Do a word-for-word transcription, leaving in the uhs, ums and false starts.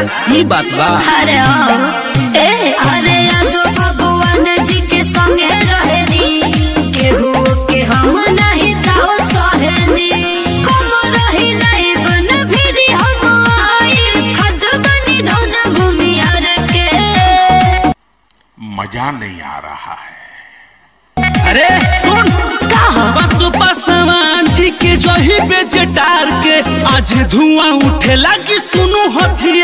ये बात बा। अरे ओ ए अरे यादो भगवान जी के संगे रहनी केहू के हम नहीं ताओ सहनी कम रही लाइब न फिरी हम आई खद बनी धन भूमि हर के मजा नहीं आ रहा है। अरे सुन पासवान जी के जो ही बेचटार के आज धुआं उठे लगी सुनो हथियार